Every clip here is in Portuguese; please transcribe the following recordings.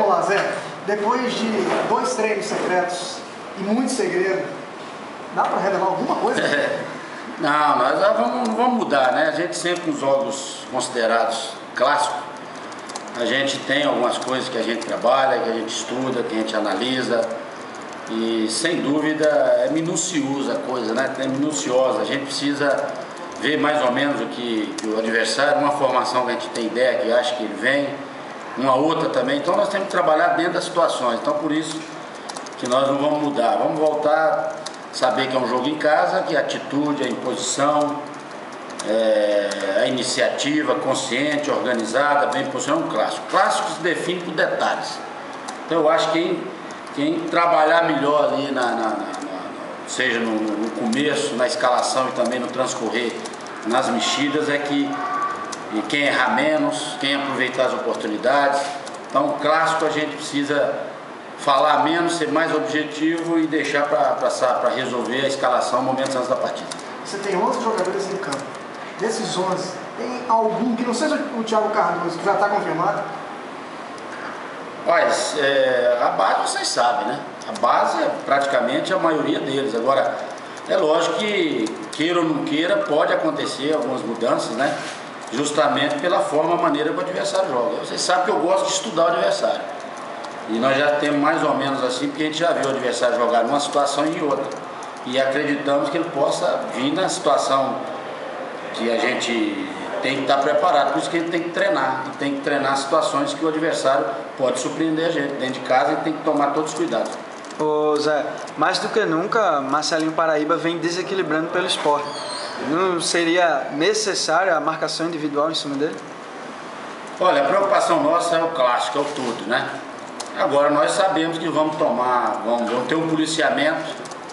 lá, Zé. Depois de 2 treinos secretos e muito segredo, dá para revelar alguma coisa? Não, nós vamos mudar, né? A gente sempre nos jogos considerados clássicos, a gente tem algumas coisas que a gente trabalha, que a gente estuda, que a gente analisa. E sem dúvida é minuciosa a coisa, né? É minuciosa. A gente precisa ver mais ou menos o que o adversário, uma formação que a gente tem ideia, que acha que ele vem, uma outra também. Então nós temos que trabalhar dentro das situações. Então por isso que nós não vamos mudar. Vamos voltar a saber que é um jogo em casa, que a atitude, a imposição, a iniciativa consciente, organizada, bem posicionada, um clássico. Clássico se define por detalhes. Então eu acho que quem trabalhar melhor ali, seja no começo, na escalação e também no transcorrer, nas mexidas, e quem errar menos, quem aproveitar as oportunidades. Então, o clássico a gente precisa falar menos, ser mais objetivo e deixar para resolver a escalação momentos antes da partida. Você tem 11 jogadores em campo. Desses 11, tem algum que não seja o Thiago Cardoso, que já está confirmado? Mas a base vocês sabem, né? A base é praticamente a maioria deles. Agora, é lógico que, queira ou não queira, pode acontecer algumas mudanças, né? Justamente pela forma, maneira que o adversário joga. Vocês sabem que eu gosto de estudar o adversário. E nós já temos mais ou menos assim, porque a gente já viu o adversário jogar numa situação e em outra. E acreditamos que ele possa vir na situação que a gente tem que estar preparado, por isso que a gente tem que treinar. E tem que treinar situações que o adversário pode surpreender a gente. Dentro de casa a gente tem que tomar todos os cuidados. Ô Zé, mais do que nunca, Marcelinho Paraíba vem desequilibrando pelo Sport. Não seria necessária a marcação individual em cima dele? Olha, a preocupação nossa é o clássico, é o tudo, né? Agora nós sabemos que vamos ter um policiamento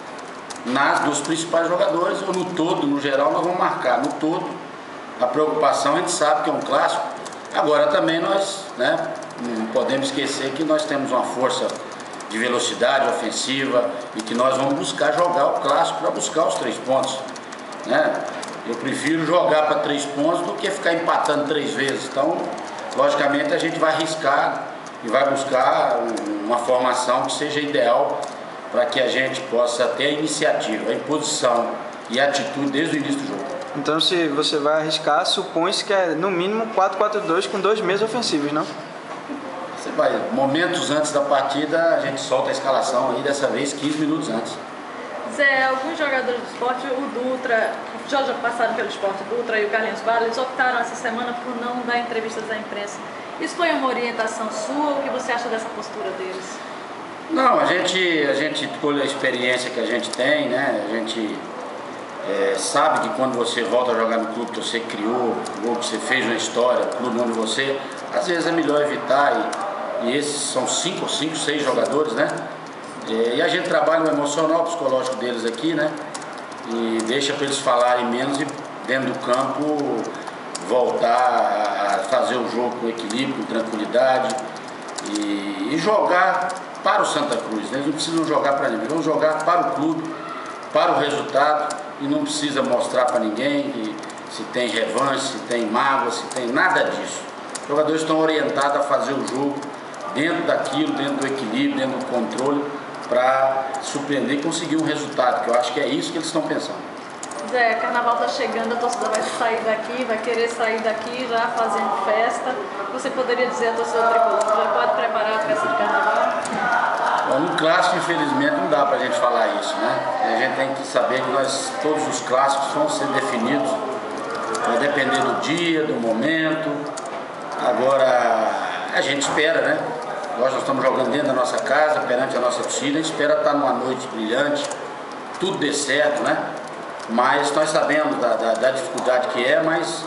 dos principais jogadores, ou no todo, no geral, nós vamos marcar. No todo, a preocupação, a gente sabe que é um clássico. Agora também nós, né, não podemos esquecer que nós temos uma força de velocidade ofensiva e que nós vamos buscar jogar o clássico para buscar os 3 pontos, né? Eu prefiro jogar para 3 pontos do que ficar empatando 3 vezes. Então, logicamente, a gente vai arriscar e vai buscar uma formação que seja ideal para que a gente possa ter a iniciativa, a imposição e a atitude desde o início do jogo. Então, se você vai arriscar, supõe-se que é no mínimo 4-4-2 com 2 meias ofensivos, não? Você vai, momentos antes da partida, a gente solta a escalação aí, dessa vez 15 minutos antes. Zé, alguns jogadores do esporte, o Dutra, já passaram pelo esporte, o Dutra e o Carlinhos Bala, eles optaram essa semana por não dar entrevistas à imprensa. Isso foi uma orientação sua? O que você acha dessa postura deles? Não, a gente colhe a experiência que a gente tem, né? A gente sabe que quando você volta a jogar no clube que você criou, o gol que você fez na história, o clube onde você, às vezes é melhor evitar, e esses são 5, 6 jogadores, né? E a gente trabalha o emocional, o psicológico deles aqui, né? E deixa para eles falarem menos e dentro do campo voltar a fazer o jogo com equilíbrio, com tranquilidade e jogar para o Santa Cruz, né? Eles não precisam jogar para ninguém, vão jogar para o clube, para o resultado, e não precisa mostrar para ninguém se tem revanche, se tem mágoa, se tem nada disso. Os jogadores estão orientados a fazer o jogo dentro daquilo, dentro do equilíbrio, dentro do controle, para surpreender e conseguir um resultado, que eu acho que é isso que eles estão pensando. Zé, carnaval está chegando, a torcida vai sair daqui, vai querer sair daqui já fazendo festa. Você poderia dizer à torcida tricolor, já pode preparar a festa de carnaval? Bom, no clássico, infelizmente, não dá para a gente falar isso, né? A gente tem que saber que todos os clássicos vão ser definidos, vai depender do dia, do momento. Agora, a gente espera, né? Nós estamos jogando dentro da nossa casa, perante a nossa torcida, a gente espera estar numa noite brilhante, tudo dê certo, né? Mas nós sabemos da dificuldade que é, mas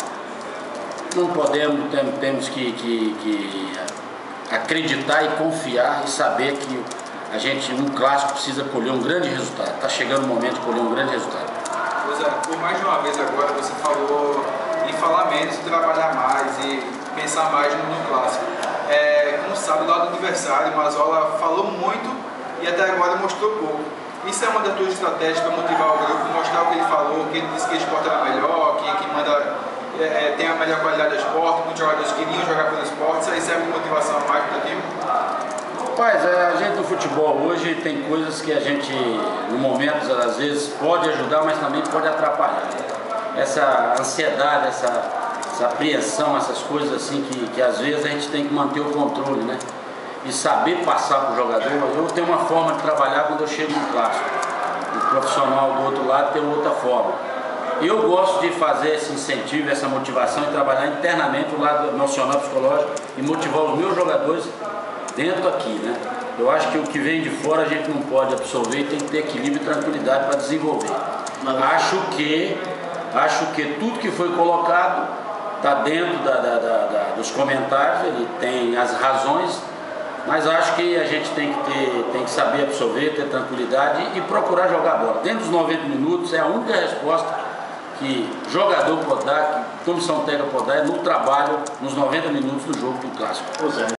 não podemos, temos que acreditar e confiar e saber que a gente, num clássico, precisa colher um grande resultado. Está chegando o momento de colher um grande resultado. Pois é, por mais de uma vez agora você falou em falar menos e trabalhar mais e pensar mais no clássico. Como sabe, lá do adversário, o Mazola falou muito e até agora mostrou pouco. Isso é uma das tuas estratégias para motivar o grupo, mostrar o que ele falou, que ele disse que o esporte era melhor, que manda, tem a melhor qualidade do esporte, muitos jogadores queriam jogar pelo esporte, isso aí serve de motivação a mais para o time? Rapaz, a gente no futebol hoje tem coisas que a gente, no momento, às vezes pode ajudar, mas também pode atrapalhar. Essa ansiedade, essa apreensão, essas coisas assim que às vezes a gente tem que manter o controle, né? E saber passar para o jogador. Eu tenho uma forma de trabalhar quando eu chego no clássico. O profissional do outro lado tem outra forma. Eu gosto de fazer esse incentivo, essa motivação e trabalhar internamente o lado emocional, psicológico e motivar os meus jogadores dentro aqui, né? Eu acho que o que vem de fora a gente não pode absorver e tem que ter equilíbrio e tranquilidade para desenvolver. Acho que tudo que foi colocado está dentro dos comentários, ele tem as razões, mas acho que a gente tem que saber absorver, ter tranquilidade e procurar jogar bola. Dentro dos 90 minutos é a única resposta que jogador pode dar, que comissão técnica pode dar, é no trabalho, nos 90 minutos do jogo do clássico.